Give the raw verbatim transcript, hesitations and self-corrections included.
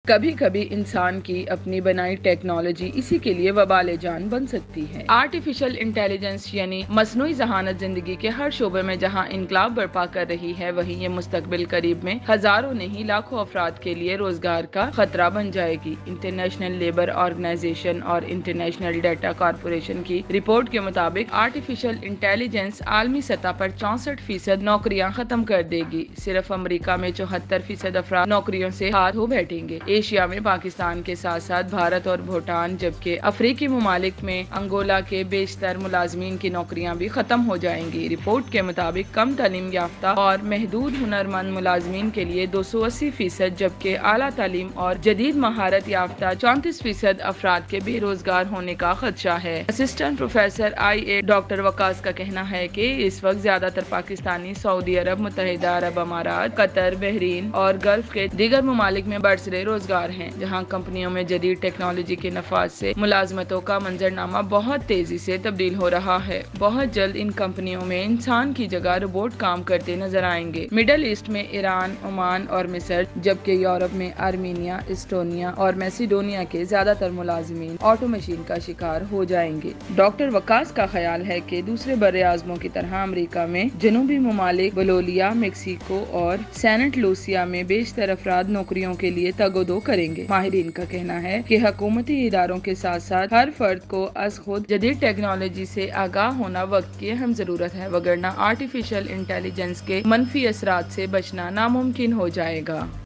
کبھی کبھی انسان کی اپنی بنائی ٹیکنالوجی اسی کے لیے وبال جان بن سکتی ہے۔ آرٹیفیشل انٹیلیجنس یعنی مصنوعی ذہانت زندگی کے ہر شعبے میں جہاں انقلاب برپا کر رہی ہے، وہیں یہ مستقبل قریب میں ہزاروں نہیں لاکھوں افراد کے لیے روزگار کا خطرہ بن جائے گی۔ انٹرنیشنل لیبر آرگنائزیشن اور انٹرنیشنل ڈیٹا کارپوریشن کی رپورٹ کے مطابق آرٹیفیشل انٹیلیجنس عالمی سطح پر چونسٹھ فیصد نوکریاں ختم کر دے گی۔ صرف امریکہ میں چوہتر فیصد افراد نوکریوں سے ہاتھ دھو بیٹھیں گے۔ ایشیا میں پاکستان کے ساتھ ساتھ بھارت اور بھوٹان، جبکہ افریقی ممالک میں انگولا کے بیشتر ملازمین کی نوکریاں بھی ختم ہو جائیں گی۔ رپورٹ کے مطابق کم تعلیم یافتہ اور محدود ہنرمند ملازمین کے لیے دو سو اسی فیصد، جبکہ اعلیٰ تعلیم اور جدید مہارت یافتہ چونتیس فیصد افراد کے بے روزگار ہونے کا خدشہ ہے۔ Assistant professor I A doctor Waqas کا کہنا ہے کہ اس وقت زیادہ تر پاکستانی سعودی عرب، متحدہ عرب امارات، قطر، بحرین اور گلف کے دیگر ممالک میں برسرے روزگار ہیں، جہاں کمپنیوں میں جدید ٹیکنالوجی کے نفاذ سے ملازمتوں کا منظرنامہ بہت تیزی سے تبدیل ہو رہا ہے۔ بہت جلد ان کمپنیوں میں انسان کی جگہ روبوٹ کام کرتے نظر آئیں گے۔ مڈل ایسٹ میں ایران، عمان اور مصر، جبکہ یورپ میں آرمینیا، اسٹونیا اور میسیڈونیا کے زیادہ تر ملازمین آٹو مشین کا شکار ہو جائیں گے۔ ڈاکٹر وقاص کا خیال ہے کہ دوسرے بر اعظموں کی طرح امریکہ میں جنوبی ممالک بولیویا، میکسیکو اور سینٹ لوسیا میں بیشتر افراد نوکریوں کے لیے تگ و دو کریں گے۔ ماہرین کا کہنا ہے کہ حکومتی اداروں کے ساتھ ساتھ ہر فرد کو از خود جدید ٹیکنالوجی سے آگاہ ہونا وقت کی اہم ضرورت ہے، وگرنہ آرٹیفیشل انٹیلیجنس کے منفی اثرات سے بچنا ناممکن ہو جائے گا۔